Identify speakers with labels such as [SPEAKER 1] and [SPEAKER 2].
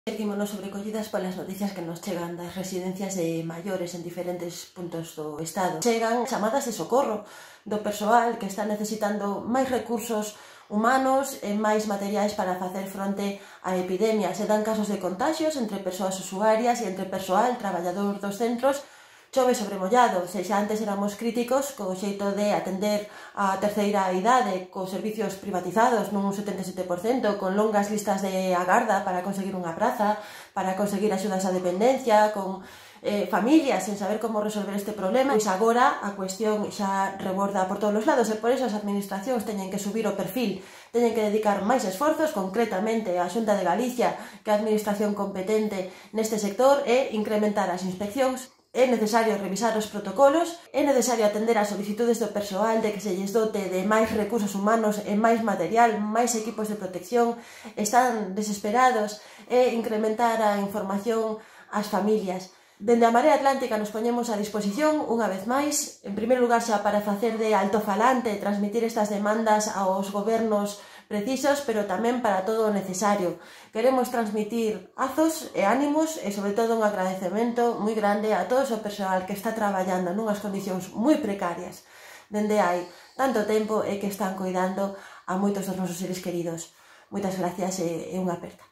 [SPEAKER 1] Seguímonos sobrecollidas polas noticias que nos chegan das residencias de maiores en diferentes puntos do Estado. Chegan chamadas de socorro do persoal que está necesitando máis recursos humanos e máis materiais para facer fronte á epidemia. Se dan casos de contagios entre persoas usuarias e entre persoal traballador dos centros. Chove sobre mollado, se xa antes éramos críticos co xeito de atender a terceira idade cos servicios privatizados nun 77%, con longas listas de agarda para conseguir unha praza, para conseguir axudas á dependencia, con familias sen saber como resolver este problema, pois agora a cuestión xa reborda por todos os lados e por eso as administracións teñen que subir o perfil, teñen que dedicar máis esforzos, concretamente a Xunta de Galicia, que é a administración competente neste sector, e incrementar as inspeccións. É necesario revisar os protocolos, é necesario atender as solicitudes do persoal de que se lles dote de máis recursos humanos e máis material, máis equipos de protección, están desesperados, e incrementar a información ás familias. Dende a Marea Atlántica nos poñemos a disposición, unha vez máis, en primeiro lugar xa para facer de altofalante, transmitir estas demandas aos gobernos precisos, pero tamén para todo o necesario. Queremos transmitir azos e ánimos e, sobre todo, un agradecemento moi grande a todo o persoal que está traballando nunhas condicións moi precarias dende hai tanto tempo e que están coidando a moitos dos nosos seres queridos. Moitas gracias e unha aperta.